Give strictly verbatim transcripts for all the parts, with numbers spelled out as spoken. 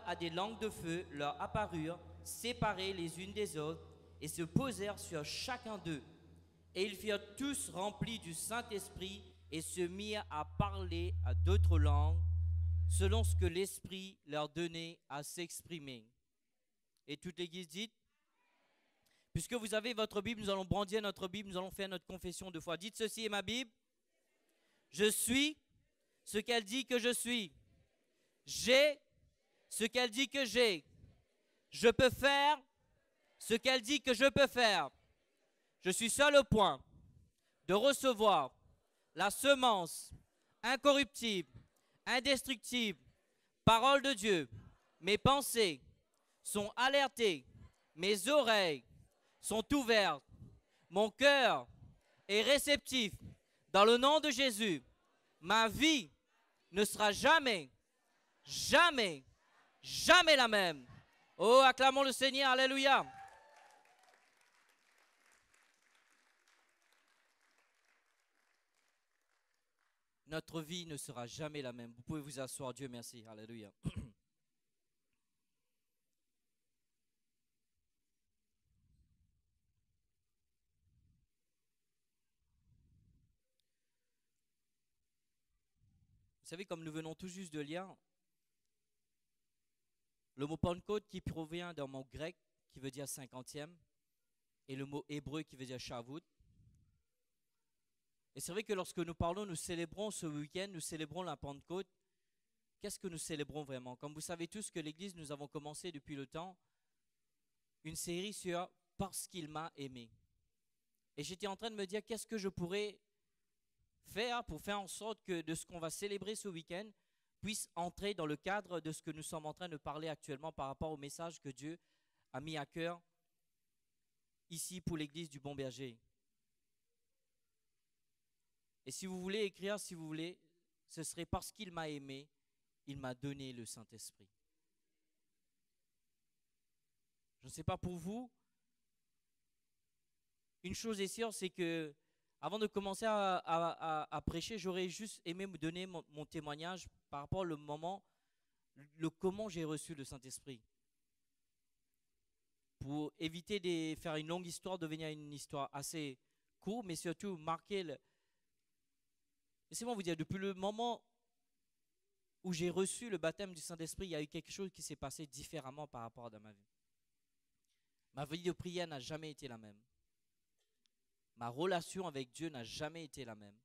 à des langues de feu leur apparurent, séparées les unes des autres, et se posèrent sur chacun d'eux. Et ils furent tous remplis du Saint-Esprit et se mirent à parler à d'autres langues, selon ce que l'Esprit leur donnait à s'exprimer. Et toute l'Église dit, puisque vous avez votre Bible, nous allons brandir notre Bible, nous allons faire notre confession de foi. Dites, ceci est ma Bible. Je suis ce qu'elle dit que je suis. J'ai ce qu'elle dit que j'ai. Je peux faire ce qu'elle dit que je peux faire. Je suis seul au point de recevoir la semence incorruptible, indestructible, parole de Dieu. Mes pensées sont alertées, mes oreilles sont ouvertes, mon cœur est réceptif. Dans le nom de Jésus, ma vie ne sera jamais, jamais, jamais la même. Oh, acclamons le Seigneur, alléluia. Notre vie ne sera jamais la même. Vous pouvez vous asseoir. Dieu merci. Alléluia. Vous savez, comme nous venons tout juste de lire, le mot Pentecôte qui provient d'un mot grec qui veut dire cinquantième et le mot hébreu qui veut dire Shavuot. Et c'est vrai que lorsque nous parlons, nous célébrons ce week-end, nous célébrons la Pentecôte. Qu'est-ce que nous célébrons vraiment? Comme vous savez tous que l'Église, nous avons commencé depuis le temps une série sur « Parce qu'il m'a aimé ». Et j'étais en train de me dire qu'est-ce que je pourrais faire pour faire en sorte que de ce qu'on va célébrer ce week-end puisse entrer dans le cadre de ce que nous sommes en train de parler actuellement par rapport au message que Dieu a mis à cœur ici pour l'Église du Bon Berger. Et si vous voulez écrire, si vous voulez, ce serait parce qu'il m'a aimé, il m'a donné le Saint-Esprit. Je ne sais pas pour vous, une chose est sûre, c'est que avant de commencer à, à, à, à prêcher, j'aurais juste aimé me donner mon, mon témoignage par rapport au moment, le comment j'ai reçu le Saint-Esprit. Pour éviter de faire une longue histoire, devenir une histoire assez courte, mais surtout marquer le... Laissez-moi vous dire, depuis le moment où j'ai reçu le baptême du Saint-Esprit, il y a eu quelque chose qui s'est passé différemment par rapport à ma vie. Ma vie de prière n'a jamais été la même. Ma relation avec Dieu n'a jamais été la même.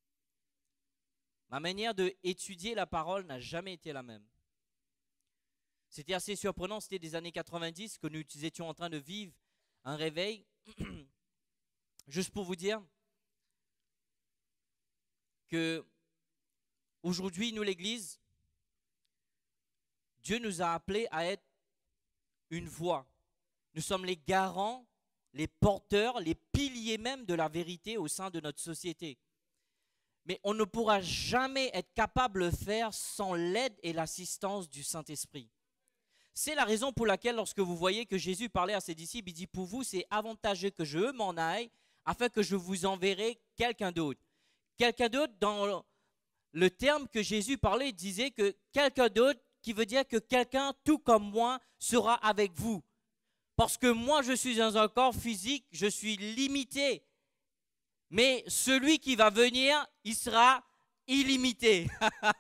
Ma manière d'étudier la parole n'a jamais été la même. C'était assez surprenant, c'était des années quatre-vingt-dix que nous étions en train de vivre un réveil. Juste pour vous dire que aujourd'hui, nous l'Église, Dieu nous a appelés à être une voix. Nous sommes les garants, les porteurs, les piliers même de la vérité au sein de notre société. Mais on ne pourra jamais être capable de le faire sans l'aide et l'assistance du Saint-Esprit. C'est la raison pour laquelle lorsque vous voyez que Jésus parlait à ses disciples, il dit pour vous c'est avantageux que je m'en aille afin que je vous enverrai quelqu'un d'autre. Quelqu'un d'autre, dans le terme que Jésus parlait, disait que quelqu'un d'autre qui veut dire que quelqu'un tout comme moi sera avec vous. Parce que moi, je suis dans un corps physique, je suis limité. Mais celui qui va venir, il sera illimité.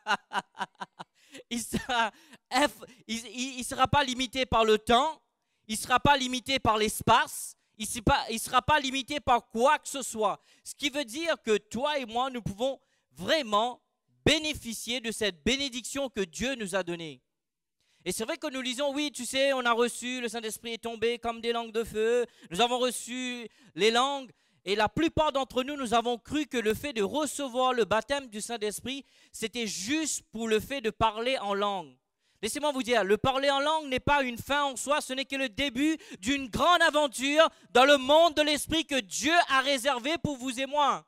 il sera, il, il, il sera pas limité par le temps, il ne sera pas limité par l'espace, il ne sera pas limité par quoi que ce soit. Ce qui veut dire que toi et moi, nous pouvons vraiment bénéficier de cette bénédiction que Dieu nous a donnée. Et c'est vrai que nous lisons, oui, tu sais, on a reçu, le Saint-Esprit est tombé comme des langues de feu, nous avons reçu les langues, et la plupart d'entre nous, nous avons cru que le fait de recevoir le baptême du Saint-Esprit, c'était juste pour le fait de parler en langue. Laissez-moi vous dire, le parler en langue n'est pas une fin en soi, ce n'est que le début d'une grande aventure dans le monde de l'Esprit que Dieu a réservé pour vous et moi.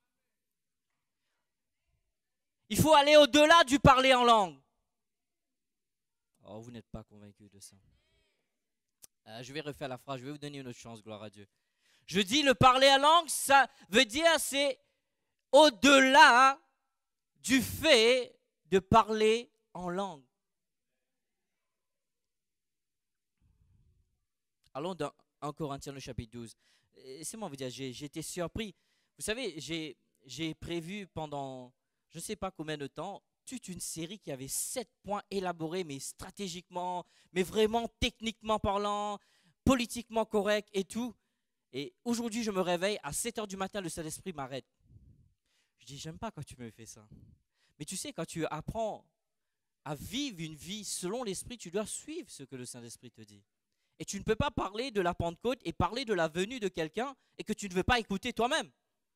Il faut aller au-delà du parler en langue. Oh, vous n'êtes pas convaincu de ça. Euh, je vais refaire la phrase, je vais vous donner une autre chance, gloire à Dieu. Je dis le parler en langue, ça veut dire c'est au-delà du fait de parler en langue. Allons dans un Corinthiens, le chapitre douze. Laissez-moi vous dire, j'ai j'ai été surpris. Vous savez, j'ai j'ai prévu pendant je ne sais pas combien de temps toute une série qui avait sept points élaborés, mais stratégiquement, mais vraiment techniquement parlant, politiquement correct et tout. Et aujourd'hui, je me réveille, à sept heures du matin, le Saint-Esprit m'arrête. Je dis, j'aime pas quand tu me fais ça. Mais tu sais, quand tu apprends à vivre une vie selon l'Esprit, tu dois suivre ce que le Saint-Esprit te dit. Et tu ne peux pas parler de la Pentecôte et parler de la venue de quelqu'un et que tu ne veux pas écouter toi-même.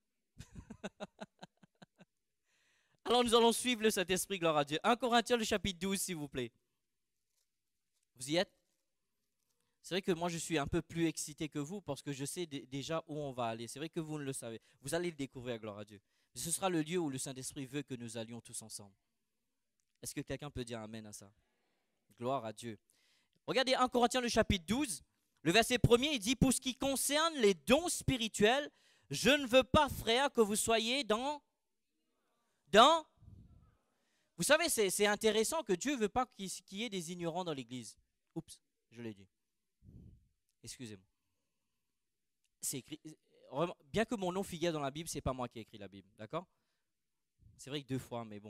Alors nous allons suivre le Saint-Esprit, gloire à Dieu. un Corinthiens, le chapitre douze, s'il vous plaît. Vous y êtes? C'est vrai que moi, je suis un peu plus excité que vous parce que je sais déjà où on va aller. C'est vrai que vous ne le savez. Vous allez le découvrir, gloire à Dieu. Ce sera le lieu où le Saint-Esprit veut que nous allions tous ensemble. Est-ce que quelqu'un peut dire amen à ça? Gloire à Dieu. Regardez un Corinthiens, le chapitre douze. Le verset premier, il dit, pour ce qui concerne les dons spirituels, je ne veux pas, frères, que vous soyez dans... Dans... Vous savez, c'est intéressant que Dieu ne veut pas qu'il y ait des ignorants dans l'église. Oups, je l'ai dit. Excusez-moi. C'est écrit... Bien que mon nom figure dans la Bible, ce n'est pas moi qui ai écrit la Bible, d'accord? C'est vrai que deux fois, mais bon.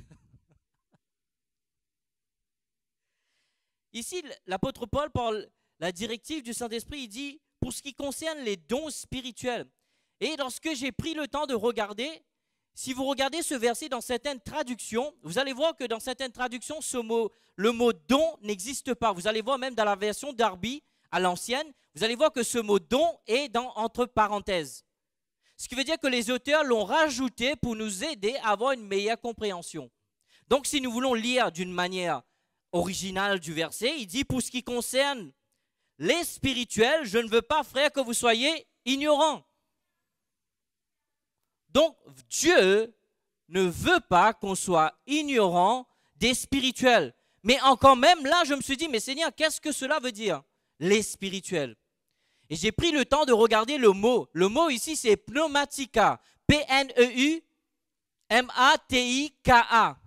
Ici, l'apôtre Paul parle la directive du Saint-Esprit, il dit, pour ce qui concerne les dons spirituels. Et lorsque j'ai pris le temps de regarder, si vous regardez ce verset dans certaines traductions, vous allez voir que dans certaines traductions, ce mot, le mot don n'existe pas. Vous allez voir même dans la version Darby, à l'ancienne, vous allez voir que ce mot don est dans, entre parenthèses. Ce qui veut dire que les auteurs l'ont rajouté pour nous aider à avoir une meilleure compréhension. Donc si nous voulons lire d'une manière originale du verset, il dit, pour ce qui concerne les spirituels, je ne veux pas, frères, que vous soyez ignorants. Donc Dieu ne veut pas qu'on soit ignorant des spirituels. Mais encore même là, je me suis dit, mais Seigneur, qu'est-ce que cela veut dire, les spirituels? Et j'ai pris le temps de regarder le mot. Le mot ici, c'est pneumatica. P N E U M A T I K A.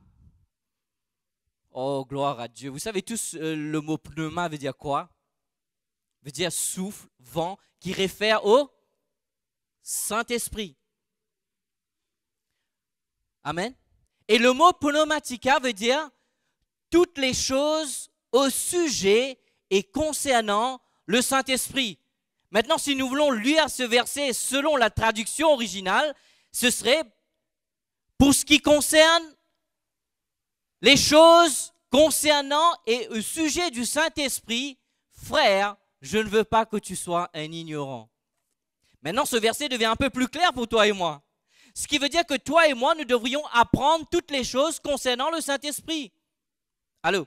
Oh, gloire à Dieu. Vous savez tous, euh, le mot pneuma veut dire quoi? Veut dire souffle, vent, qui réfère au Saint-Esprit. Amen. Et le mot pneumatica veut dire toutes les choses au sujet et concernant le Saint-Esprit. Maintenant, si nous voulons lire ce verset selon la traduction originale, ce serait pour ce qui concerne les choses concernant et au sujet du Saint-Esprit, frère, je ne veux pas que tu sois un ignorant. Maintenant, ce verset devient un peu plus clair pour toi et moi. Ce qui veut dire que toi et moi, nous devrions apprendre toutes les choses concernant le Saint-Esprit. Allô?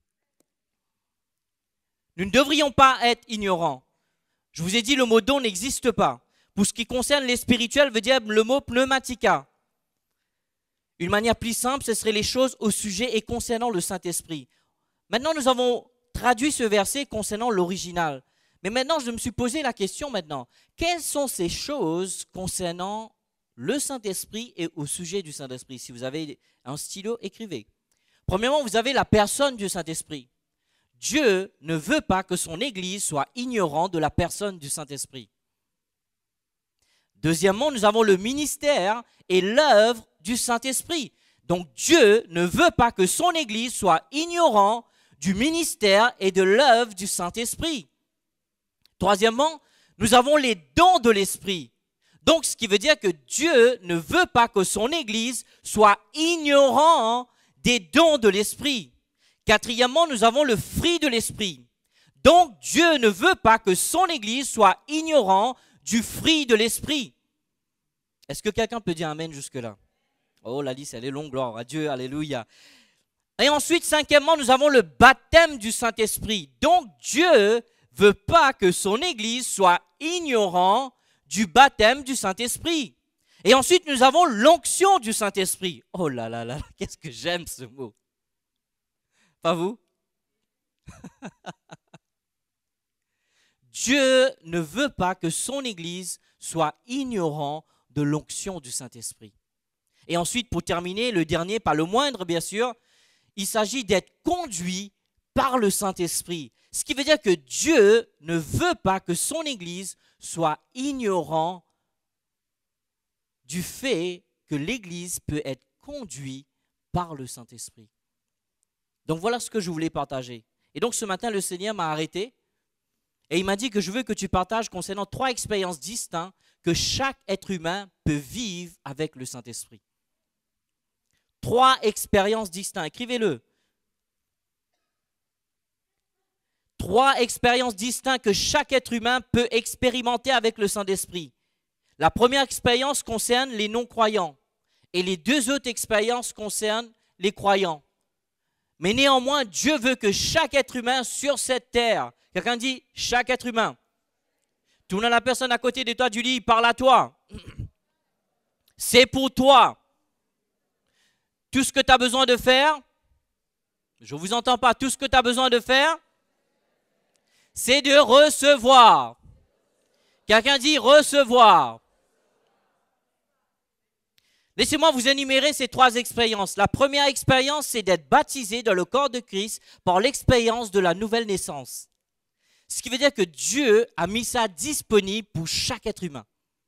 Nous ne devrions pas être ignorants. Je vous ai dit, le mot don n'existe pas. Pour ce qui concerne les spirituels, veut dire le mot pneumatica. Une manière plus simple, ce serait les choses au sujet et concernant le Saint-Esprit. Maintenant, nous avons traduit ce verset concernant l'original. Mais maintenant, je me suis posé la question maintenant. Quelles sont ces choses concernant le Saint-Esprit et au sujet du Saint-Esprit? Si vous avez un stylo, écrivez. Premièrement, vous avez la personne du Saint-Esprit. Dieu ne veut pas que son Église soit ignorante de la personne du Saint-Esprit. Deuxièmement, nous avons le ministère et l'œuvre du Saint-Esprit. Donc Dieu ne veut pas que son Église soit ignorante du ministère et de l'œuvre du Saint-Esprit. Troisièmement, nous avons les dons de l'Esprit. Donc ce qui veut dire que Dieu ne veut pas que son Église soit ignorante des dons de l'Esprit. Quatrièmement, nous avons le fruit de l'Esprit. Donc Dieu ne veut pas que son Église soit ignorante du fruit de l'Esprit. Est-ce que quelqu'un peut dire amen jusque-là? Oh, la liste, elle est longue, gloire à Dieu, alléluia. Et ensuite, cinquièmement, nous avons le baptême du Saint-Esprit. Donc, Dieu ne veut pas que son Église soit ignorant du baptême du Saint-Esprit. Et ensuite, nous avons l'onction du Saint-Esprit. Oh là là là, qu'est-ce que j'aime ce mot. Pas vous? Dieu ne veut pas que son Église soit ignorant de l'onction du Saint-Esprit. Et ensuite, pour terminer, le dernier, pas le moindre, bien sûr, il s'agit d'être conduit par le Saint-Esprit. Ce qui veut dire que Dieu ne veut pas que son Église soit ignorant du fait que l'Église peut être conduite par le Saint-Esprit. Donc voilà ce que je voulais partager. Et donc ce matin, le Seigneur m'a arrêté et il m'a dit que je veux que tu partages concernant trois expériences distinctes que chaque être humain peut vivre avec le Saint-Esprit. Trois expériences distinctes. Écrivez-le. Trois expériences distinctes que chaque être humain peut expérimenter avec le Saint-Esprit. La première expérience concerne les non-croyants et les deux autres expériences concernent les croyants. Mais néanmoins, Dieu veut que chaque être humain sur cette terre, quelqu'un dit chaque être humain, tourne la personne à côté de toi, tu dis, parle à toi. C'est pour toi. Tout ce que tu as besoin de faire, je ne vous entends pas, tout ce que tu as besoin de faire, c'est de recevoir. Quelqu'un dit recevoir. Laissez-moi vous énumérer ces trois expériences. La première expérience, c'est d'être baptisé dans le corps de Christ par l'expérience de la nouvelle naissance. Ce qui veut dire que Dieu a mis ça disponible pour chaque être humain.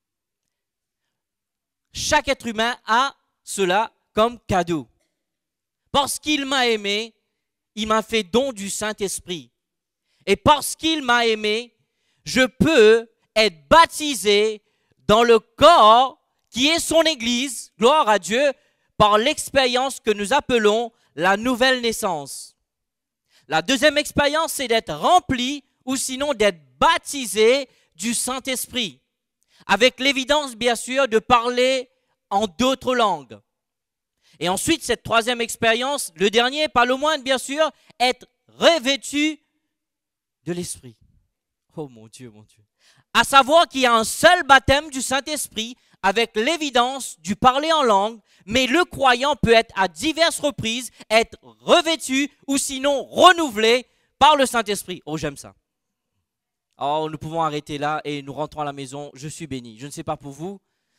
Chaque être humain a cela comme cadeau. Parce qu'il m'a aimé, il m'a fait don du Saint-Esprit. Et parce qu'il m'a aimé, je peux être baptisé dans le corps qui est son Église, gloire à Dieu, par l'expérience que nous appelons la nouvelle naissance. La deuxième expérience, c'est d'être rempli ou sinon d'être baptisé du Saint-Esprit, avec l'évidence, bien sûr, de parler en d'autres langues. Et ensuite, cette troisième expérience, le dernier, pas le moindre, bien sûr, être revêtu de l'Esprit. Oh mon Dieu, mon Dieu. À savoir qu'il y a un seul baptême du Saint-Esprit avec l'évidence du parler en langue, mais le croyant peut être à diverses reprises, être revêtu ou sinon renouvelé par le Saint-Esprit. Oh, j'aime ça. Oh, nous pouvons arrêter là et nous rentrons à la maison. Je suis béni. Je ne sais pas pour vous.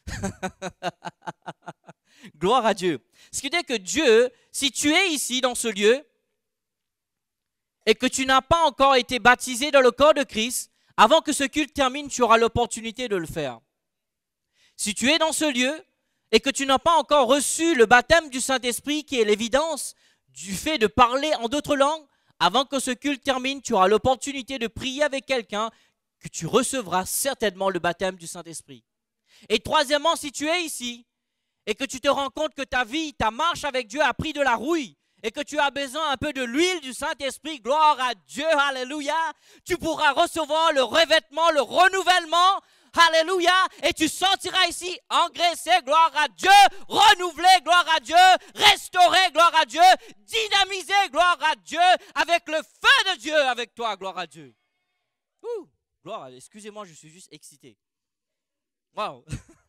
Gloire à Dieu. Ce qui veut dire que Dieu, si tu es ici dans ce lieu et que tu n'as pas encore été baptisé dans le corps de Christ, avant que ce culte termine, tu auras l'opportunité de le faire. Si tu es dans ce lieu et que tu n'as pas encore reçu le baptême du Saint-Esprit, qui est l'évidence du fait de parler en d'autres langues, avant que ce culte termine, tu auras l'opportunité de prier avec quelqu'un que tu recevras certainement le baptême du Saint-Esprit. Et troisièmement, si tu es ici et que tu te rends compte que ta vie, ta marche avec Dieu a pris de la rouille et que tu as besoin un peu de l'huile du Saint-Esprit, gloire à Dieu, alléluia, tu pourras recevoir le revêtement, le renouvellement, alléluia, et tu sortiras ici engraissé, gloire à Dieu, renouvelé, gloire à Dieu, restauré, gloire à Dieu, dynamisé, gloire à Dieu, avec le feu de Dieu avec toi, gloire à Dieu. Ouh, gloire à Dieu, excusez-moi, je suis juste excité. Waouh.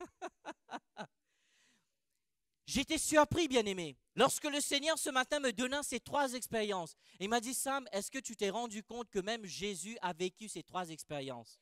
J'étais surpris, bien-aimé, lorsque le Seigneur ce matin me donna ces trois expériences. Il m'a dit, Sam, est-ce que tu t'es rendu compte que même Jésus a vécu ces trois expériences?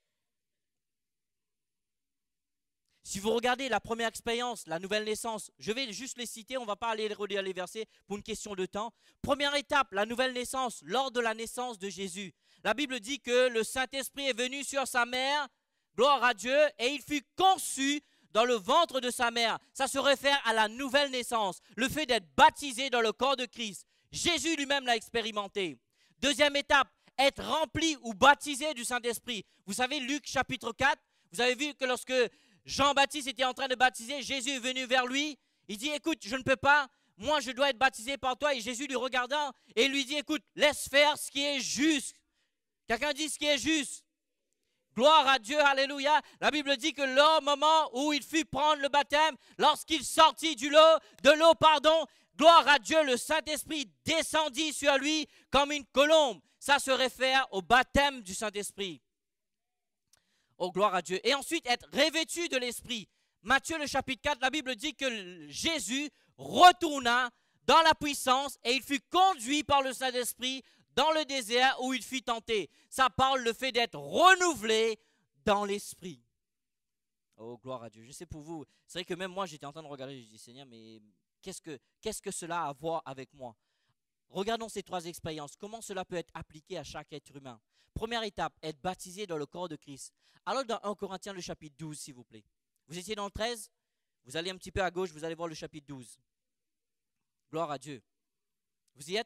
Si vous regardez la première expérience, la nouvelle naissance, je vais juste les citer, on ne va pas aller relire les versets pour une question de temps. Première étape, la nouvelle naissance, lors de la naissance de Jésus. La Bible dit que le Saint-Esprit est venu sur sa mère, gloire à Dieu, et il fut conçu dans le ventre de sa mère. Ça se réfère à la nouvelle naissance, le fait d'être baptisé dans le corps de Christ. Jésus lui-même l'a expérimenté. Deuxième étape, être rempli ou baptisé du Saint-Esprit. Vous savez, Luc chapitre quatre, vous avez vu que lorsque Jean-Baptiste était en train de baptiser, Jésus est venu vers lui. Il dit, écoute, je ne peux pas, moi je dois être baptisé par toi. Et Jésus lui regarda et lui dit, écoute, laisse faire ce qui est juste. Quelqu'un dit ce qui est juste. Gloire à Dieu, alléluia. La Bible dit que le moment où il fut prendre le baptême, lorsqu'il sortit du lot, de l'eau, pardon, gloire à Dieu, le Saint-Esprit descendit sur lui comme une colombe. Ça se réfère au baptême du Saint-Esprit. Oh, gloire à Dieu. Et ensuite, être revêtu de l'Esprit. Matthieu, le chapitre quatre, la Bible dit que Jésus retourna dans la puissance et il fut conduit par le Saint-Esprit dans le désert où il fut tenté. Ça parle le fait d'être renouvelé dans l'Esprit. Oh, gloire à Dieu. Je sais pour vous, c'est vrai que même moi, j'étais en train de regarder, je dis, Seigneur, mais qu'est-ce que, qu'est-ce que cela a à voir avec moi? regardons ces trois expériences. Comment cela peut être appliqué à chaque être humain? Première étape, être baptisé dans le corps de Christ. Alors dans un Corinthiens, le chapitre douze, s'il vous plaît. Vous étiez dans le treize? Vous allez un petit peu à gauche, vous allez voir le chapitre douze. Gloire à Dieu. Vous y êtes?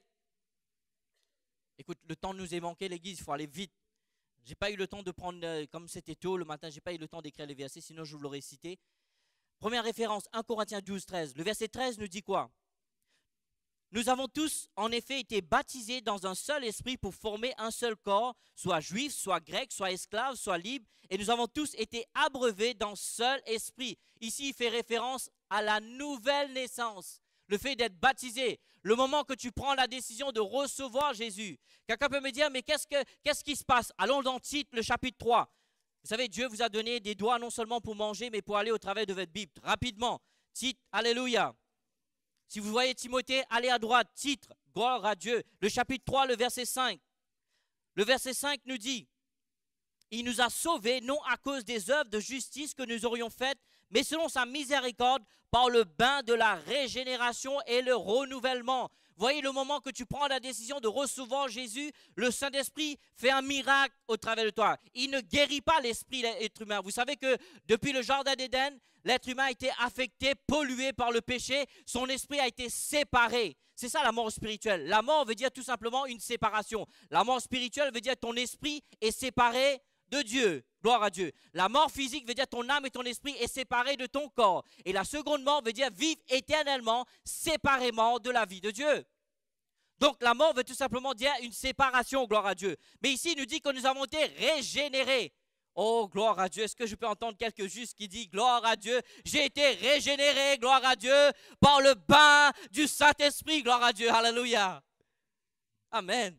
Écoute, le temps nous est manqué, l'église, il faut aller vite. Je n'ai pas eu le temps de prendre, euh, comme c'était tôt le matin, je n'ai pas eu le temps d'écrire les versets, sinon je vous l'aurais cité. Première référence, un Corinthiens douze, treize. Le verset treize nous dit quoi? Nous avons tous, en effet, été baptisés dans un seul esprit pour former un seul corps, soit juif, soit grec, soit esclave, soit libre, et nous avons tous été abreuvés dans un seul esprit. Ici, il fait référence à la nouvelle naissance, le fait d'être baptisé, le moment que tu prends la décision de recevoir Jésus. Quelqu'un peut me dire, mais qu'est-ce, que, qu'est-ce qui se passe? Allons dans Tite, le chapitre trois. Vous savez, Dieu vous a donné des doigts non seulement pour manger, mais pour aller au travers de votre Bible. Rapidement, Tite, alléluia. Si vous voyez Timothée, allez à droite, titre, gloire à Dieu. Le chapitre trois, le verset cinq. Le verset cinq nous dit, il nous a sauvés, non à cause des œuvres de justice que nous aurions faites, mais selon sa miséricorde, par le bain de la régénération et le renouvellement. Voyez, le moment que tu prends la décision de recevoir Jésus, le Saint-Esprit fait un miracle au travers de toi. Il ne guérit pas l'esprit, l'être humain. Vous savez que depuis le jardin d'Éden, l'être humain a été affecté, pollué par le péché. Son esprit a été séparé. C'est ça la mort spirituelle. La mort veut dire tout simplement une séparation. La mort spirituelle veut dire ton esprit est séparé de Dieu. Gloire à Dieu. La mort physique veut dire ton âme et ton esprit est séparé de ton corps. Et la seconde mort veut dire vivre éternellement séparément de la vie de Dieu. Donc la mort veut tout simplement dire une séparation, gloire à Dieu. Mais ici, il nous dit que nous avons été régénérés. Oh, gloire à Dieu. Est-ce que je peux entendre quelques justes qui disent, gloire à Dieu, j'ai été régénéré, gloire à Dieu, par le bain du Saint-Esprit, gloire à Dieu, alléluia. Amen.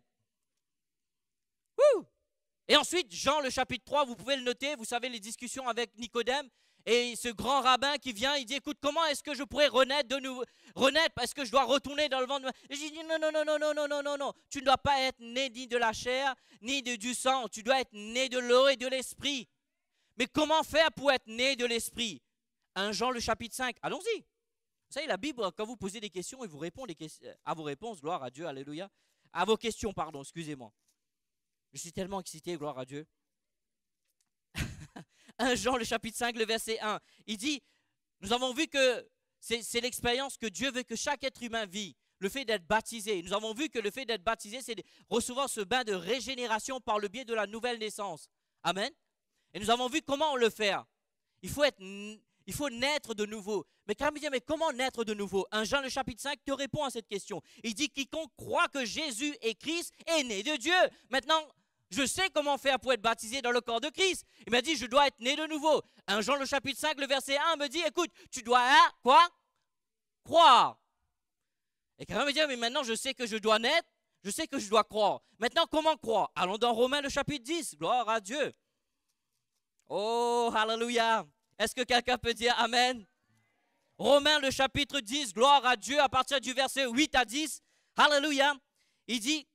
Wouh! Et ensuite, Jean, le chapitre trois, vous pouvez le noter, vous savez les discussions avec Nicodème, et ce grand rabbin qui vient, il dit, écoute, comment est-ce que je pourrais renaître de nouveau, renaître parce que je dois retourner dans le ventre de ma... Et j'ai dit, non, non, non, non, non, non, non, non, non, tu ne dois pas être né ni de la chair, ni de, du sang, tu dois être né de l'eau et de l'esprit. Mais comment faire pour être né de l'esprit? un Jean, le chapitre cinq, allons-y. Vous savez, la Bible, quand vous posez des questions, il vous répond des questions, à vos réponses, gloire à Dieu, alléluia, à vos questions, pardon, excusez-moi. Je suis tellement excité, gloire à Dieu. un Jean, le chapitre cinq, le verset un. Il dit, nous avons vu que c'est, c'est l'expérience que Dieu veut que chaque être humain vit. Le fait d'être baptisé. Nous avons vu que le fait d'être baptisé, c'est de recevoir ce bain de régénération par le biais de la nouvelle naissance. Amen. Et nous avons vu comment le faire. Il faut, être, il faut naître de nouveau. Mais quand même dire, mais comment naître de nouveau? un Jean, le chapitre cinq, te répond à cette question. Il dit, quiconque croit que Jésus est Christ est né de Dieu. Maintenant, je sais comment faire pour être baptisé dans le corps de Christ. Il m'a dit, je dois être né de nouveau. un Jean, le chapitre cinq, le verset un me dit, écoute, tu dois, hein, quoi? Croire. Et quelqu'un me dit, mais maintenant je sais que je dois naître, je sais que je dois croire. Maintenant, comment croire? Allons dans Romains, le chapitre dix, gloire à Dieu. Oh, alléluia. Est-ce que quelqu'un peut dire Amen? Romains, le chapitre dix, gloire à Dieu, à partir du verset huit à dix. Alléluia. Il dit,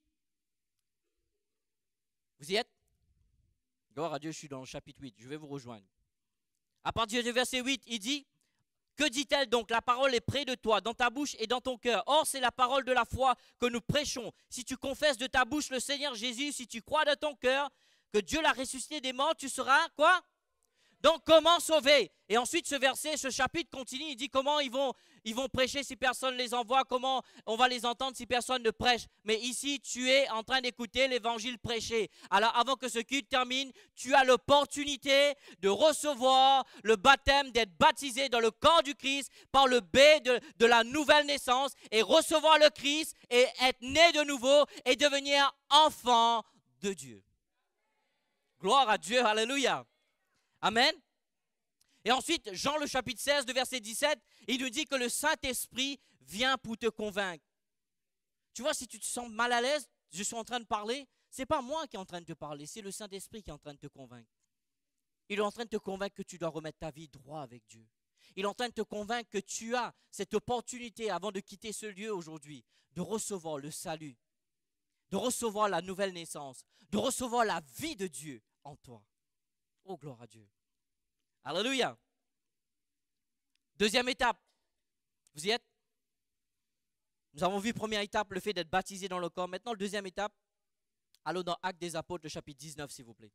vous y êtes? Gloire à Dieu, je suis dans le chapitre huit, je vais vous rejoindre. À partir du verset huit, il dit, que dit-elle donc? La parole est près de toi, dans ta bouche et dans ton cœur. Or, c'est la parole de la foi que nous prêchons. Si tu confesses de ta bouche le Seigneur Jésus, si tu crois de ton cœur que Dieu l'a ressuscité des morts, tu seras quoi? Donc, comment sauver? Et ensuite, ce verset, ce chapitre continue, il dit comment ils vont, ils vont prêcher si personne ne les envoie, comment on va les entendre si personne ne prêche. Mais ici, tu es en train d'écouter l'évangile prêché. Alors, avant que ce culte termine, tu as l'opportunité de recevoir le baptême, d'être baptisé dans le corps du Christ par le bain de, de la nouvelle naissance et recevoir le Christ et être né de nouveau et devenir enfant de Dieu. Gloire à Dieu, alléluia. Amen. Et ensuite, Jean le chapitre seize, de verset dix-sept, il nous dit que le Saint-Esprit vient pour te convaincre. Tu vois, si tu te sens mal à l'aise, je suis en train de parler, ce n'est pas moi qui est en train de te parler, c'est le Saint-Esprit qui est en train de te convaincre. Il est en train de te convaincre que tu dois remettre ta vie droit avec Dieu. Il est en train de te convaincre que tu as cette opportunité, avant de quitter ce lieu aujourd'hui, de recevoir le salut, de recevoir la nouvelle naissance, de recevoir la vie de Dieu en toi. Oh, gloire à Dieu. Alléluia. Deuxième étape. Vous y êtes? Nous avons vu première étape, le fait d'être baptisé dans le corps. Maintenant, la deuxième étape, allons dans Actes des Apôtres, le chapitre dix-neuf, s'il vous plaît.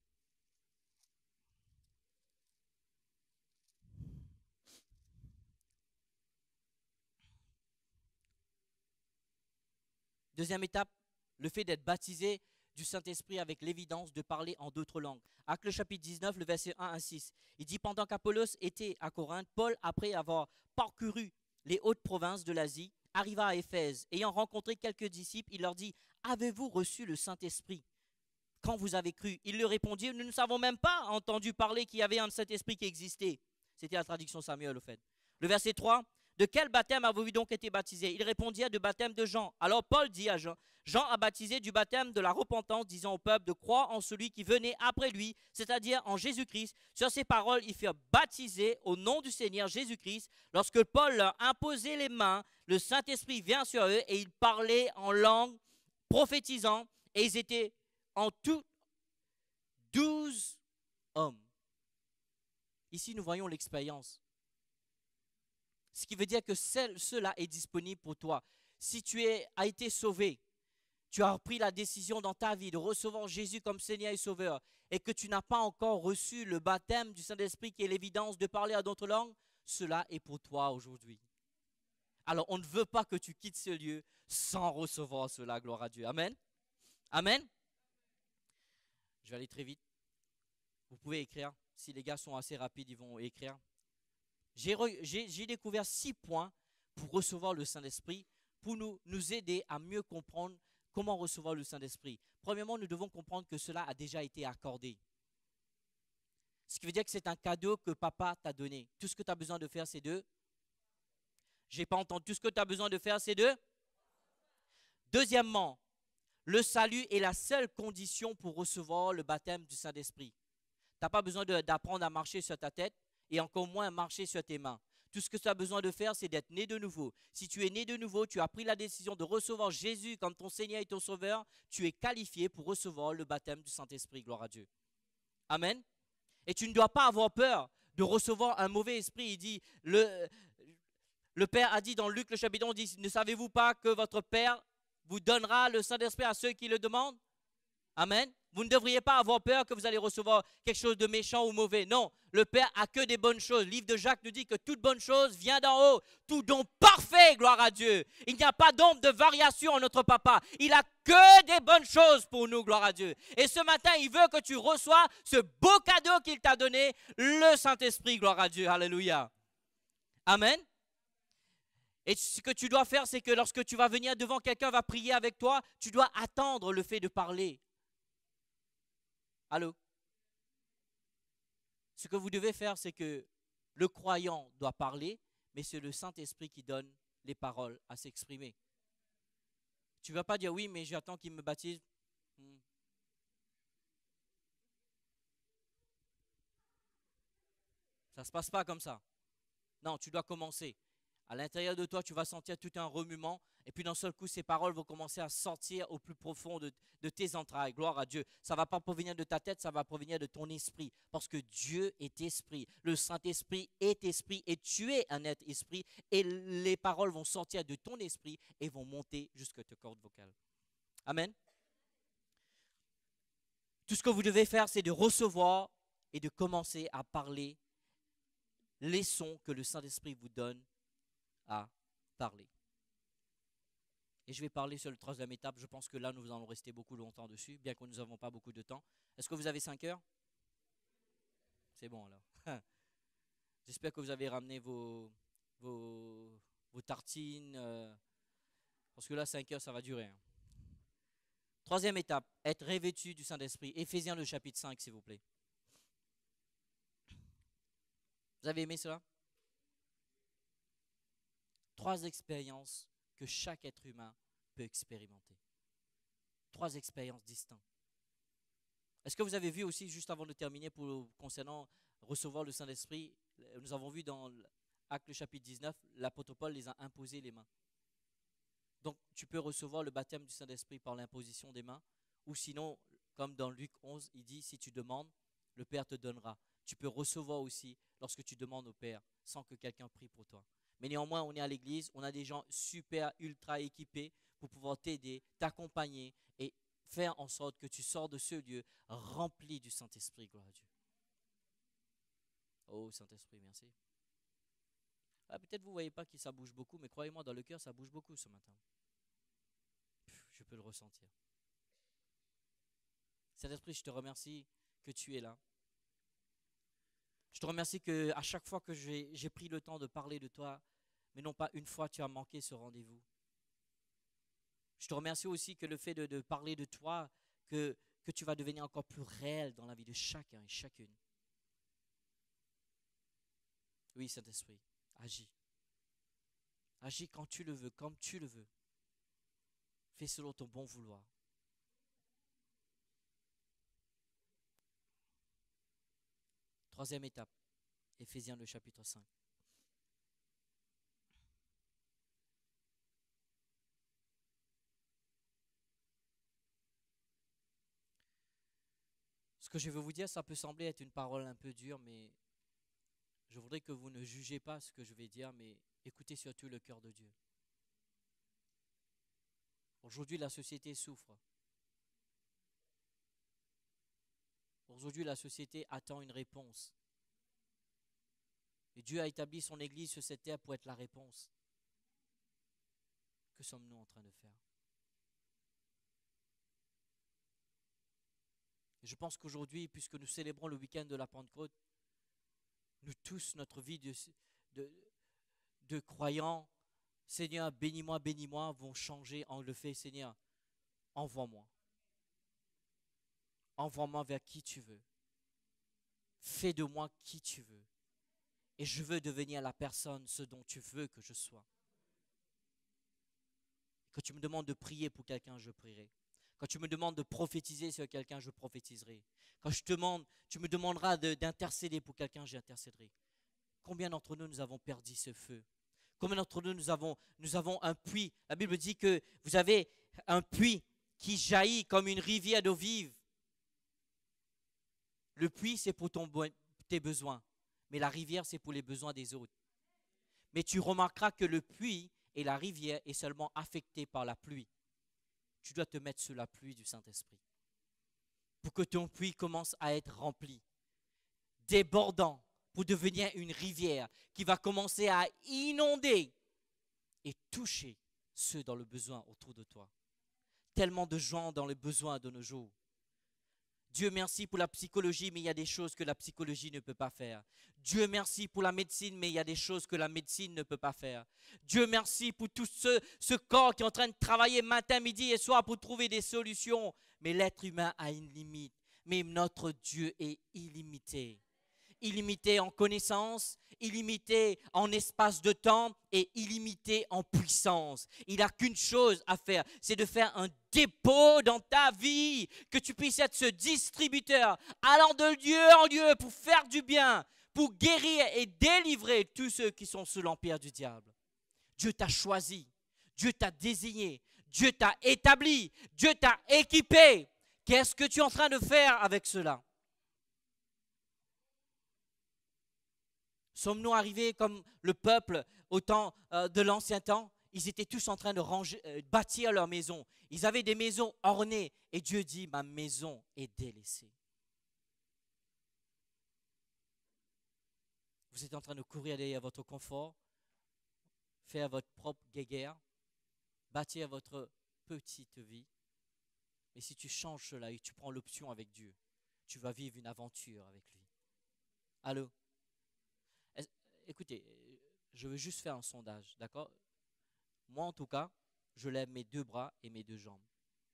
Deuxième étape, le fait d'être baptisé du Saint-Esprit avec l'évidence de parler en d'autres langues. Actes le chapitre dix-neuf, le verset un à six. Il dit, pendant qu'Apollos était à Corinthe, Paul, après avoir parcouru les hautes provinces de l'Asie, arriva à Éphèse. Ayant rencontré quelques disciples, il leur dit, avez-vous reçu le Saint-Esprit quand vous avez cru? Ils lui répondirent, nous ne savons même pas entendu parler qu'il y avait un Saint-Esprit qui existait. C'était la traduction Samuel, au fait. Le verset trois, de quel baptême avez-vous donc été baptisé? Il répondit, de baptême de Jean. Alors Paul dit à Jean, Jean a baptisé du baptême de la repentance, disant au peuple de croire en celui qui venait après lui, c'est-à-dire en Jésus-Christ. Sur ces paroles, ils furent baptisés au nom du Seigneur Jésus-Christ. Lorsque Paul leur imposait les mains, le Saint-Esprit vient sur eux et ils parlaient en langue, prophétisant, et ils étaient en tout douze hommes. Ici, nous voyons l'expérience. Ce qui veut dire que cela est disponible pour toi. Si tu es, as été sauvé, tu as pris la décision dans ta vie de recevoir Jésus comme Seigneur et Sauveur, et que tu n'as pas encore reçu le baptême du Saint-Esprit qui est l'évidence de parler à d'autres langues, cela est pour toi aujourd'hui. Alors, on ne veut pas que tu quittes ce lieu sans recevoir cela, gloire à Dieu. Amen. Amen. Je vais aller très vite. Vous pouvez écrire. Si les gars sont assez rapides, ils vont écrire. J'ai découvert six points pour recevoir le Saint-Esprit, pour nous, nous aider à mieux comprendre comment recevoir le Saint-Esprit. Premièrement, nous devons comprendre que cela a déjà été accordé. Ce qui veut dire que c'est un cadeau que papa t'a donné. Tout ce que tu as besoin de faire, c'est de... Je n'ai pas entendu. Tout ce que tu as besoin de faire, c'est de... Deuxièmement, le salut est la seule condition pour recevoir le baptême du Saint-Esprit. Tu n'as pas besoin d'apprendre à marcher sur ta tête et encore moins marcher sur tes mains. Tout ce que tu as besoin de faire, c'est d'être né de nouveau. Si tu es né de nouveau, tu as pris la décision de recevoir Jésus comme ton Seigneur et ton Sauveur, tu es qualifié pour recevoir le baptême du Saint-Esprit, gloire à Dieu. Amen. Et tu ne dois pas avoir peur de recevoir un mauvais esprit. Il dit, le, le Père a dit dans Luc le chapitre onze, il dit, ne savez-vous pas que votre Père vous donnera le Saint-Esprit à ceux qui le demandent? Amen. Vous ne devriez pas avoir peur que vous allez recevoir quelque chose de méchant ou mauvais. Non, le Père a que des bonnes choses. Le livre de Jacques nous dit que toute bonne chose vient d'en haut. Tout don parfait, gloire à Dieu. Il n'y a pas d'ombre de variation en notre papa. Il a que des bonnes choses pour nous, gloire à Dieu. Et ce matin, il veut que tu reçoives ce beau cadeau qu'il t'a donné, le Saint-Esprit, gloire à Dieu. Alléluia. Amen. Et ce que tu dois faire, c'est que lorsque tu vas venir devant quelqu'un, va prier avec toi, tu dois attendre le fait de parler. Allô? Ce que vous devez faire, c'est que le croyant doit parler, mais c'est le Saint-Esprit qui donne les paroles à s'exprimer. Tu ne vas pas dire oui, mais j'attends qu'il me baptise. Hmm. Ça ne se passe pas comme ça. Non, tu dois commencer. À l'intérieur de toi, tu vas sentir tout un remuement. Et puis d'un seul coup, ces paroles vont commencer à sortir au plus profond de, de tes entrailles. Gloire à Dieu. Ça ne va pas provenir de ta tête, ça va provenir de ton esprit. Parce que Dieu est esprit. Le Saint-Esprit est esprit. Et tu es un être esprit. Et les paroles vont sortir de ton esprit et vont monter jusqu'à tes cordes vocales. Amen. Tout ce que vous devez faire, c'est de recevoir et de commencer à parler les sons que le Saint-Esprit vous donne à parler. Et je vais parler sur la troisième étape. Je pense que là, nous allons rester beaucoup longtemps dessus, bien que nous n'avons pas beaucoup de temps. Est-ce que vous avez cinq heures? C'est bon alors. J'espère que vous avez ramené vos, vos, vos tartines, euh, parce que là, cinq heures, ça va durer. Hein. Troisième étape, être revêtu du Saint-Esprit. Éphésiens le chapitre cinq, s'il vous plaît. Vous avez aimé cela? Trois expériences que chaque être humain peut expérimenter. Trois expériences distinctes. Est-ce que vous avez vu aussi, juste avant de terminer, pour, concernant recevoir le Saint-Esprit, nous avons vu dans Actes chapitre dix-neuf, l'apôtre Paul les a imposés les mains. Donc tu peux recevoir le baptême du Saint-Esprit par l'imposition des mains, ou sinon, comme dans Luc onze, il dit, si tu demandes, le Père te donnera. Tu peux recevoir aussi lorsque tu demandes au Père, sans que quelqu'un prie pour toi. Mais néanmoins, on est à l'église, on a des gens super, ultra équipés pour pouvoir t'aider, t'accompagner et faire en sorte que tu sors de ce lieu rempli du Saint-Esprit. Gloire à Dieu. Oh, Saint-Esprit, merci. Ah, peut-être vous ne voyez pas que ça bouge beaucoup, mais croyez-moi, dans le cœur, ça bouge beaucoup ce matin. Pff, je peux le ressentir. Saint-Esprit, je te remercie que tu es là. Je te remercie qu'à chaque fois que j'ai, j'ai pris le temps de parler de toi, mais non pas une fois tu as manqué ce rendez-vous. Je te remercie aussi que le fait de, de parler de toi, que, que tu vas devenir encore plus réel dans la vie de chacun et chacune. Oui, Saint-Esprit, agis. Agis quand tu le veux, comme tu le veux. Fais selon ton bon vouloir. Troisième étape, Éphésiens le chapitre cinq. Ce que je veux vous dire, ça peut sembler être une parole un peu dure, mais je voudrais que vous ne jugez pas ce que je vais dire, mais écoutez surtout le cœur de Dieu. Aujourd'hui, la société souffre. Aujourd'hui, la société attend une réponse. Et Dieu a établi son Église sur cette terre pour être la réponse. Que sommes-nous en train de faire? Et je pense qu'aujourd'hui, puisque nous célébrons le week-end de la Pentecôte, nous tous, notre vie de, de, de croyants, Seigneur, bénis-moi, bénis-moi, vont changer en le fait, Seigneur, envoie-moi. Envoie-moi vers qui tu veux. Fais de moi qui tu veux. Et je veux devenir la personne, ce dont tu veux que je sois. Quand tu me demandes de prier pour quelqu'un, je prierai. Quand tu me demandes de prophétiser sur quelqu'un, je prophétiserai. Quand je te demande, tu me demanderas de, d'intercéder pour quelqu'un, j'intercéderai. Combien d'entre nous, nous avons perdu ce feu? Combien d'entre nous, nous avons, nous avons un puits? La Bible dit que vous avez un puits qui jaillit comme une rivière d'eau vive. Le puits, c'est pour ton, tes besoins. Mais la rivière, c'est pour les besoins des autres. Mais tu remarqueras que le puits et la rivière est seulement affecté par la pluie. Tu dois te mettre sous la pluie du Saint-Esprit pour que ton puits commence à être rempli, débordant, pour devenir une rivière qui va commencer à inonder et toucher ceux dans le besoin autour de toi. Tellement de gens dans le besoin de nos jours. Dieu merci pour la psychologie, mais il y a des choses que la psychologie ne peut pas faire. Dieu merci pour la médecine, mais il y a des choses que la médecine ne peut pas faire. Dieu merci pour tout ce, ce corps qui est en train de travailler matin, midi et soir pour trouver des solutions. Mais l'être humain a une limite. Mais notre Dieu est illimité. Illimité en connaissance, illimité en espace de temps et illimité en puissance. Il n'a qu'une chose à faire, c'est de faire un dépôt dans ta vie, que tu puisses être ce distributeur allant de lieu en lieu pour faire du bien, pour guérir et délivrer tous ceux qui sont sous l'empire du diable. Dieu t'a choisi, Dieu t'a désigné, Dieu t'a établi, Dieu t'a équipé. Qu'est-ce que tu es en train de faire avec cela? Sommes-nous arrivés comme le peuple au temps euh, de l'ancien temps? Ils étaient tous en train de ranger, euh, bâtir leur maison. Ils avaient des maisons ornées. Et Dieu dit, ma maison est délaissée. Vous êtes en train de courir derrière votre confort, faire votre propre guéguerre, bâtir votre petite vie. Mais si tu changes cela et tu prends l'option avec Dieu, tu vas vivre une aventure avec lui. Allô? Écoutez, je veux juste faire un sondage, d'accord? Moi, en tout cas, je lève mes deux bras et mes deux jambes.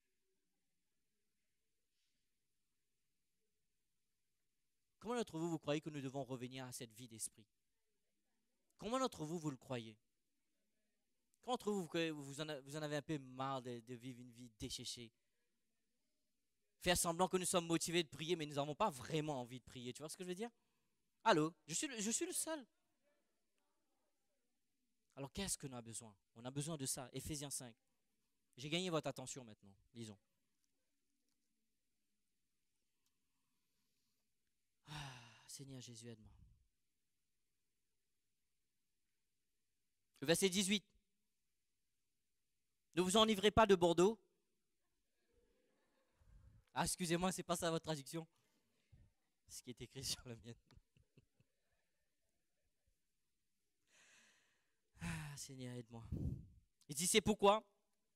Comment d'entre vous, vous croyez que nous devons revenir à cette vie d'esprit? Comment d'entre vous, vous le croyez? Comment d'entre vous, vous en, vous en avez un peu marre de, de vivre une vie déchéchée? Faire semblant que nous sommes motivés de prier, mais nous n'avons pas vraiment envie de prier. Tu vois ce que je veux dire? Allô? Je suis, je suis le seul. Alors, qu'est-ce qu'on a besoin? On a besoin de ça. Éphésiens cinq. J'ai gagné votre attention maintenant. Lisons. Ah, Seigneur Jésus, aide-moi. Le verset dix-huit. Ne vous enivrez pas de Bordeaux. Ah, excusez-moi, c'est pas ça votre traduction. Ce qui est écrit sur la mienne. Ah, Seigneur, aide-moi. Il dit, c'est pourquoi.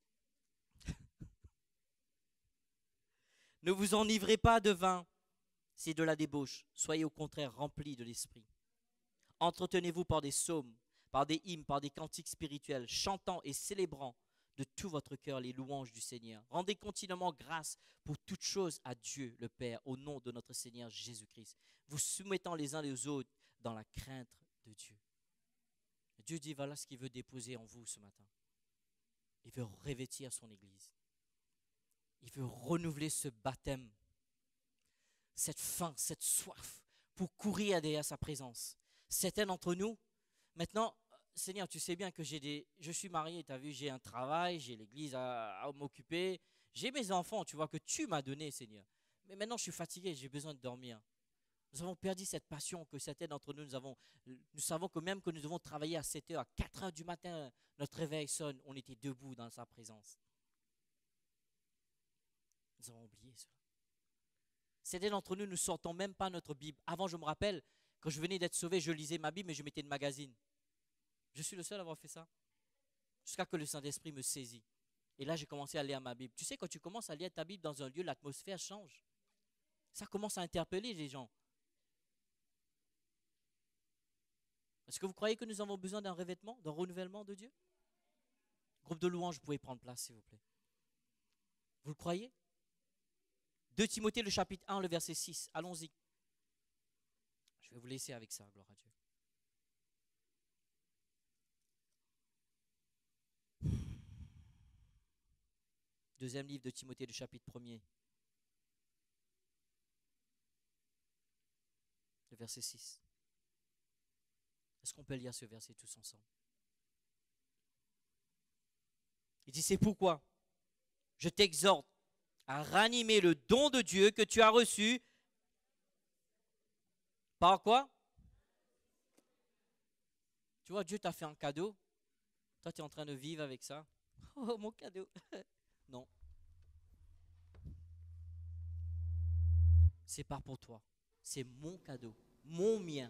Ne vous enivrez pas de vin, c'est de la débauche. Soyez au contraire remplis de l'esprit. Entretenez-vous par des psaumes, par des hymnes, par des cantiques spirituels, chantant et célébrant de tout votre cœur les louanges du Seigneur. Rendez continuellement grâce pour toutes choses à Dieu le Père, au nom de notre Seigneur Jésus-Christ, vous soumettant les uns les autres dans la crainte de Dieu. Dieu dit, voilà ce qu'il veut déposer en vous ce matin. Il veut revêtir son Église. Il veut renouveler ce baptême, cette faim, cette soif pour courir derrière sa présence. Certains d'entre nous, maintenant, Seigneur, tu sais bien que j'ai des, je suis marié, tu as vu, j'ai un travail, j'ai l'église à, à m'occuper, j'ai mes enfants, tu vois, que tu m'as donné, Seigneur. Mais maintenant, je suis fatigué, j'ai besoin de dormir. Nous avons perdu cette passion que certains d'entre nous, nous avons. Nous savons que même que nous devons travailler à sept heures, à quatre heures du matin, notre réveil sonne, on était debout dans sa présence. Nous avons oublié cela. Certains d'entre nous ne sortons même pas notre Bible. Avant, je me rappelle, quand je venais d'être sauvé, je lisais ma Bible, mais je mettais le magazine. Je suis le seul à avoir fait ça. Jusqu'à ce que le Saint-Esprit me saisit. Et là, j'ai commencé à lire ma Bible. Tu sais, quand tu commences à lire ta Bible dans un lieu, l'atmosphère change. Ça commence à interpeller les gens. Est-ce que vous croyez que nous avons besoin d'un revêtement, d'un renouvellement de Dieu? Groupe de louanges, vous pouvez prendre place, s'il vous plaît. Vous le croyez? deux Timothée, le chapitre un, le verset six. Allons-y. Je vais vous laisser avec ça, gloire à Dieu. Deuxième livre de Timothée, le chapitre premier. Le verset six. Est-ce qu'on peut lire ce verset tous ensemble? Il dit, c'est pourquoi je t'exhorte à ranimer le don de Dieu que tu as reçu. Par quoi? Tu vois, Dieu t'a fait un cadeau. Toi, tu es en train de vivre avec ça. Oh, mon cadeau. Non. C'est pas pour toi. C'est mon cadeau. Mon mien.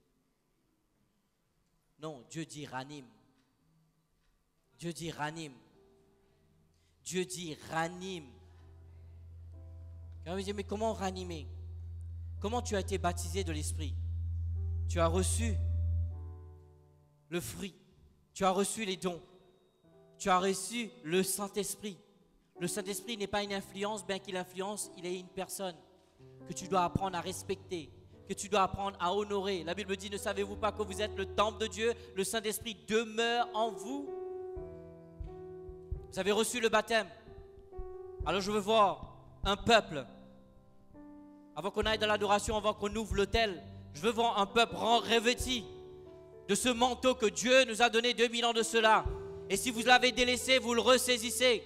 Non, Dieu dit ranime. Dieu dit ranime. Dieu dit ranime. Quand vous dites, mais comment ranimer? Comment tu as été baptisé de l'Esprit? Tu as reçu le fruit. Tu as reçu les dons. Tu as reçu le Saint-Esprit. Le Saint-Esprit n'est pas une influence, bien qu'il influence, il est une personne que tu dois apprendre à respecter, que tu dois apprendre à honorer. La Bible dit, ne savez-vous pas que vous êtes le temple de Dieu? Le Saint-Esprit demeure en vous. Vous avez reçu le baptême. Alors je veux voir un peuple, avant qu'on aille dans l'adoration, avant qu'on ouvre l'autel, je veux voir un peuple revêtu de ce manteau que Dieu nous a donné deux mille ans de cela. Et si vous l'avez délaissé, vous le ressaisissez.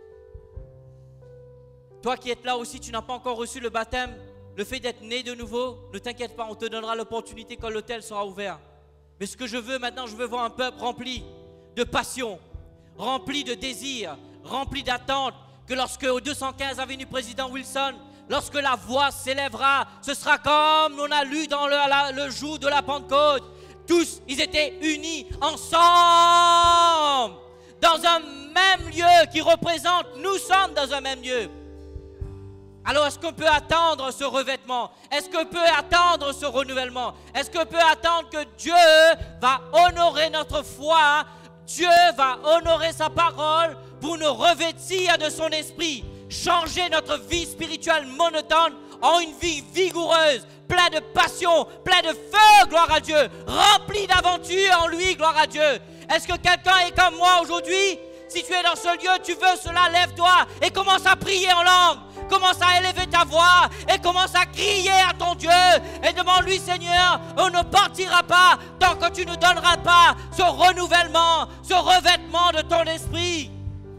Toi qui êtes là aussi, tu n'as pas encore reçu le baptême, le fait d'être né de nouveau, ne t'inquiète pas, on te donnera l'opportunité quand l'autel sera ouvert. Mais ce que je veux maintenant, je veux voir un peuple rempli de passion, rempli de désir, rempli d'attente, que lorsque au deux cent quinze avenue Président Wilson, lorsque la voix s'élèvera, ce sera comme on a lu dans le, la, le jour de la Pentecôte. Tous, ils étaient unis ensemble, dans un même lieu qui représente, nous sommes dans un même lieu. Alors est-ce qu'on peut attendre ce revêtement? Est-ce qu'on peut attendre ce renouvellement? Est-ce qu'on peut attendre que Dieu va honorer notre foi? Dieu va honorer sa parole pour nous revêtir de son esprit, changer notre vie spirituelle monotone en une vie vigoureuse, plein de passion, plein de feu, gloire à Dieu, rempli d'aventures en lui, gloire à Dieu. Est-ce que quelqu'un est comme moi aujourd'hui? Si tu es dans ce lieu, tu veux cela, lève-toi et commence à prier en langue. Commence à élever ta voix et commence à crier à ton Dieu et demande-lui, Seigneur, on ne partira pas tant que tu ne donneras pas ce renouvellement, ce revêtement de ton esprit.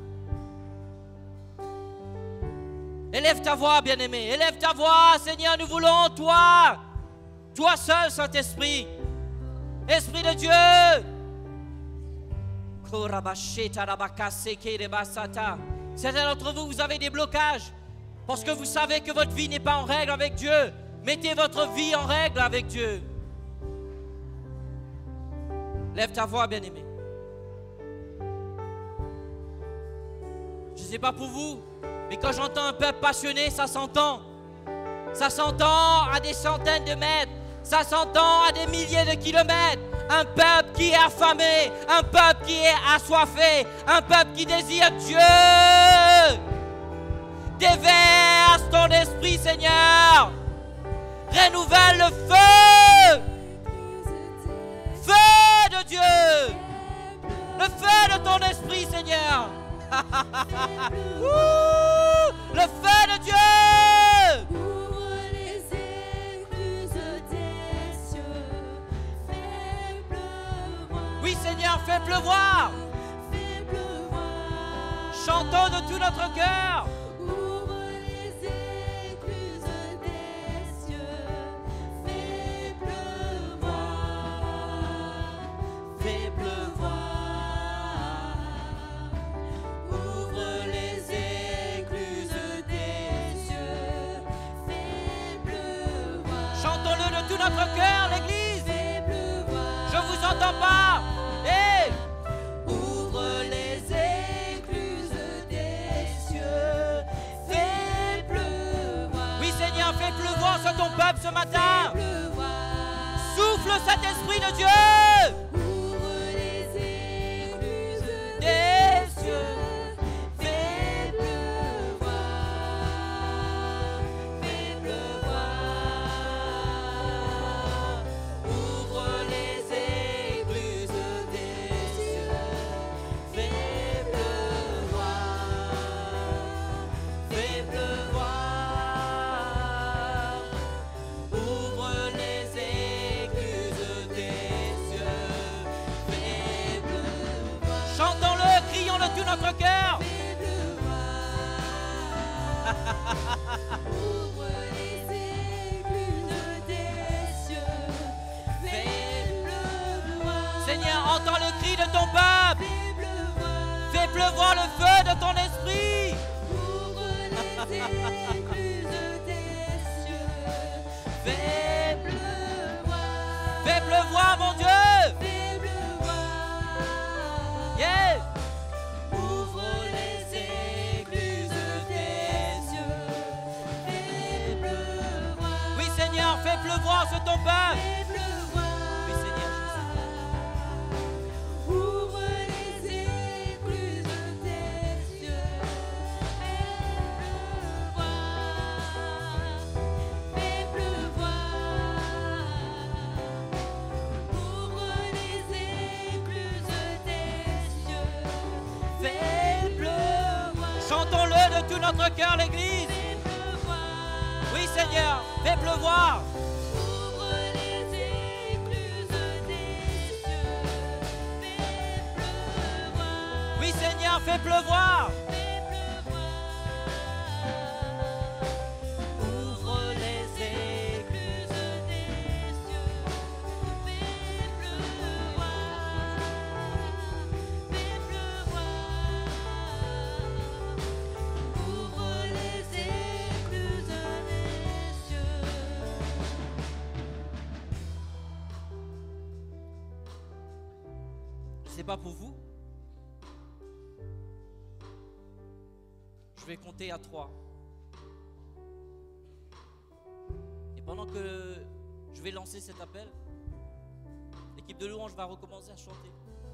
Élève ta voix, bien-aimé, élève ta voix, Seigneur, nous voulons toi, toi seul, Saint-Esprit, Esprit de Dieu. Certains d'entre vous, vous avez des blocages parce que vous savez que votre vie n'est pas en règle avec Dieu. Mettez votre vie en règle avec Dieu. Lève ta voix, bien-aimé. Je ne sais pas pour vous, mais quand j'entends un peuple passionné, ça s'entend. Ça s'entend à des centaines de mètres. Ça s'entend à des milliers de kilomètres. Un peuple qui est affamé, un peuple qui est assoiffé, un peuple qui désire Dieu. Déverse ton esprit, Seigneur. Renouvelle le feu. Feu de Dieu. Le feu de ton esprit, Seigneur. Ouh, le feu de Dieu. Oui, Seigneur, fais pleuvoir. Fais pleuvoir. Chantons de tout notre cœur. Ouvre les écluses des cieux. Fais pleuvoir. Fais pleuvoir. Ouvre les écluses des cieux. Fais pleuvoir. Chantons-le de tout notre cœur, l'Église. Fais pleuvoir. Je vous entends pas. Hey! Ouvre les écluses des cieux, fais pleuvoir. Oui, Seigneur, fais pleuvoir sur ton peuple ce matin. Fais pleuvoir. Souffle cet esprit de Dieu. Ouvre les écluses Des des cieux, fais pleuvoir. Fais pleuvoir. Ouvre les écluses des cieux, fais pleuvoir. Fais pleuvoir. Ouvre les écluses des cieux, fais pleuvoir. Chantons-le, crions de tout notre cœur. Fais pleuvoir. Ouvre les écluses des cieux, fais pleuvoir. Seigneur, entends le cri de ton peuple. Fais pleuvoir. Fais pleuvoir le feu de ton esprit. Ouvre les écluses des cieux, fais pleuvoir. Fais pleuvoir, mon Dieu. Fais pleuvoir. Yeah. Ouvre les écluses des cieux, fais pleuvoir. Oui, Seigneur, fais pleuvoir sur ton peuple. Fais pleuvoir. Oui, Seigneur. Ouvre les écluses des cieux, fais pleuvoir. Fais pleuvoir. Ouvre les écluses des cieux, fais pleuvoir. Chantons-le de tout notre cœur, l'Église. Fais pleuvoir. Oui, Seigneur, fais pleuvoir. Ouvre les écluses des cieux, fais pleuvoir. Oui, Seigneur, fais pleuvoir. Fais pleuvoir. Ouvre les écluses des cieux, fais pleuvoir. Fais pleuvoir. Ouvre les écluses des cieux. Je sais pas pour vous. Je vais compter à trois. Et pendant que je vais lancer cet appel, l'équipe de louange va recommencer à chanter.